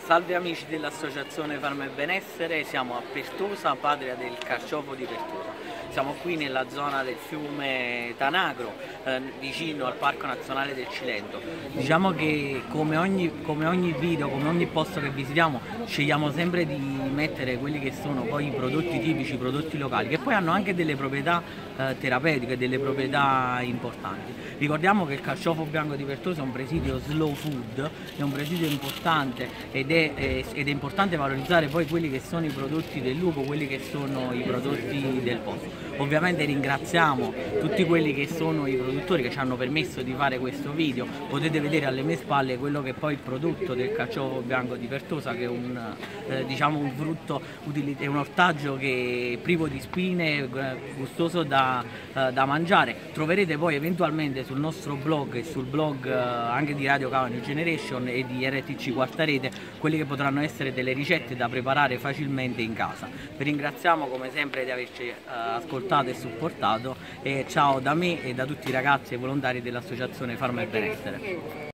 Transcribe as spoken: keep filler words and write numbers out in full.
Salve amici dell'Associazione Farma e Benessere, siamo a Pertosa, patria del carciofo di Pertosa. Siamo qui nella zona del fiume Tanagro, eh, vicino al Parco Nazionale del Cilento. Diciamo che come ogni, come ogni video, come ogni posto che visitiamo, scegliamo sempre di mettere quelli che sono poi i prodotti tipici, i prodotti locali, che poi hanno anche delle proprietà eh, terapeutiche, delle proprietà importanti. Ricordiamo che il carciofo bianco di Pertosa è un presidio slow food, è un presidio importante ed è, eh, ed è importante valorizzare poi quelli che sono i prodotti del luogo, quelli che sono i prodotti del posto. Ovviamente ringraziamo tutti quelli che sono i produttori che ci hanno permesso di fare questo video. Potete vedere alle mie spalle quello che è poi il prodotto del carciofo bianco di Pertosa, che è un, eh, diciamo un frutto, è un ortaggio che è privo di spine, gustoso da, eh, da mangiare. Troverete poi eventualmente sul nostro blog e sul blog eh, anche di Radio Cava New Generation e di R T C Quarta Rete quelli che potranno essere delle ricette da preparare facilmente in casa. Vi ringraziamo come sempre di averci eh, ascoltato e supportato, e ciao da me e da tutti i ragazzi e volontari dell'Associazione Farma e Benessere.